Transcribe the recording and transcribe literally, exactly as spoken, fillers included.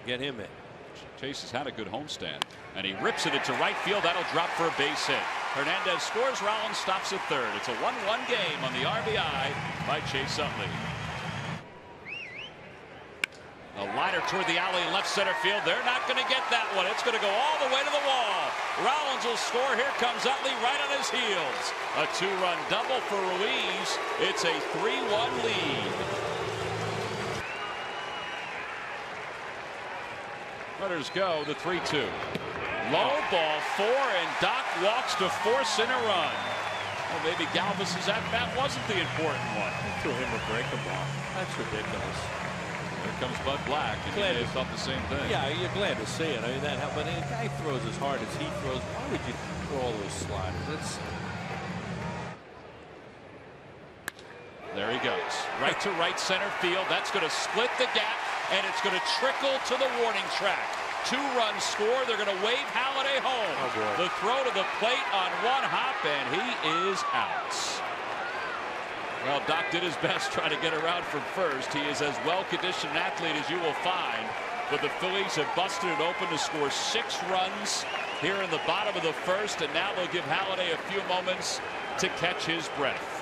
Get him in. Chase has had a good homestand, and he rips it into right field. That'll drop for a base hit. Hernandez scores. Rollins stops at third. It's a one one game on the R B I by Chase Utley. A liner toward the alley in left center field. They're not going to get that one. It's going to go all the way to the wall. Rollins will score. Here comes Utley right on his heels. A two-run double for Ruiz. It's a three one lead. Runners go, the three two. Low ball four, and Doc walks to force in a run. Well, maybe Galvis's at-bat wasn't the important one. He threw him a breaker ball. That's ridiculous. Here comes Bud Black, and Glad he may have thought the same thing. Yeah, you're glad to see it. I mean, that but a guy throws as hard as he throws. Why would you throw all those sliders? It's... There he goes. Right to right center field. That's going to split the gap, and it's going to trickle to the warning track. Two-run score. They're going to wave Halladay home. Oh, the throw to the plate on one hop, and he is out. Well, Doc did his best trying to get around from first. He is as well-conditioned an athlete as you will find. But the Phillies have busted it open to score six runs here in the bottom of the first, and now they'll give Halladay a few moments to catch his breath.